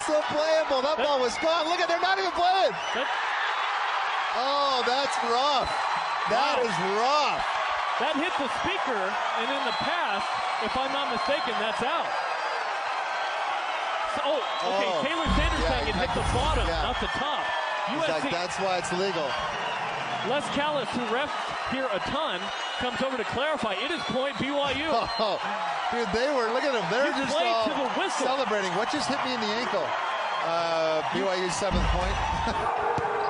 still playable. That ball was gone. Look at, they're not even playing. Oh, that's rough. That is rough. That hit the speaker, and in the pass, if I'm not mistaken, that's out. So, okay, Taylor Sanders saying it hit the bottom, not the top. Like, that's why it's legal. Les Callis, who refs here a ton, comes over to clarify. It is point BYU. Oh, dude, they were, look at them. They're just all to the whistle. celebrating. What just hit me in the ankle? BYU's 7th point.